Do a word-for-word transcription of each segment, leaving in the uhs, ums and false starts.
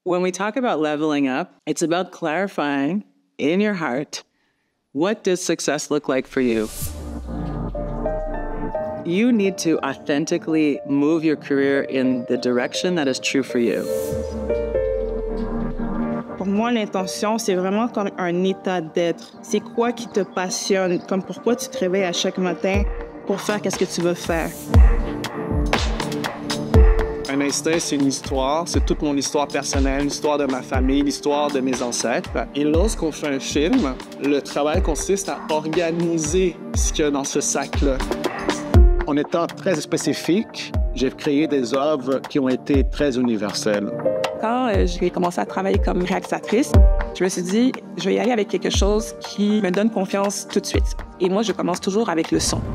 When we talk about leveling up, it's about clarifying in your heart, what does success look like for you? You need to authentically move your career in the direction that is true for you. Pour moi, l'intention, c'est vraiment comme un état d'être. C'est quoi qui te passionne? Comme pourquoi tu te réveilles à chaque matin pour faire qu'est-ce que tu veux faire? Un instinct, c'est une histoire. C'est toute mon histoire personnelle, l'histoire de ma famille, l'histoire de mes ancêtres. Et lorsqu'on fait un film, le travail consiste à organiser ce qu'il y a dans ce sac-là. En étant très spécifique, j'ai créé des œuvres qui ont été très universelles. Quand euh, j'ai commencé à travailler comme réalisatrice, je me suis dit, je vais y aller avec quelque chose qui me donne confiance tout de suite. Et moi, je commence toujours avec le son.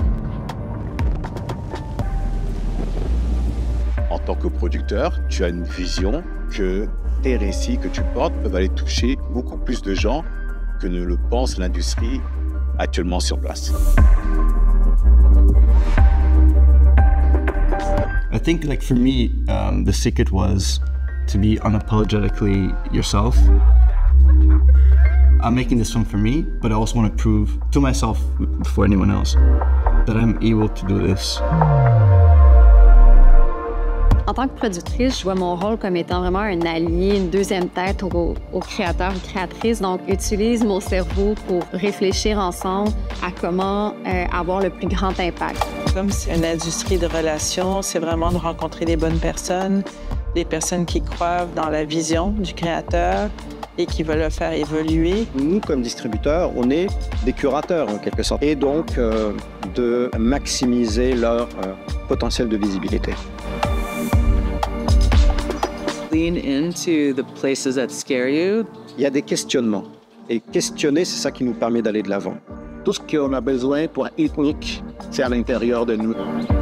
En tant que producteur, tu as une vision que tes récits que tu portes peuvent aller toucher beaucoup plus de gens que ne le pense l'industrie actuellement sur place. I think, like, for me, um, the secret was to be unapologetically yourself. I'm making this film for me, but I also want to prove to myself, before anyone else, that I'm able to do this. En tant que productrice, je vois mon rôle comme étant vraiment un allié, une deuxième tête aux, aux créateurs et créatrices. Donc, utilise mon cerveau pour réfléchir ensemble à comment euh, avoir le plus grand impact. Comme c'est une industrie de relations, c'est vraiment de rencontrer les bonnes personnes, des personnes qui croient dans la vision du créateur et qui veulent le faire évoluer. Nous, comme distributeurs, on est des curateurs en quelque sorte, et donc euh, de maximiser leur euh, potentiel de visibilité. Lean into the places that scare you. Il y a des questionnements. Et questionner, c'est ça qui nous permet d'aller de l'avant. Tout ce qu'on a besoin pour être unique, c'est à l'intérieur de nous.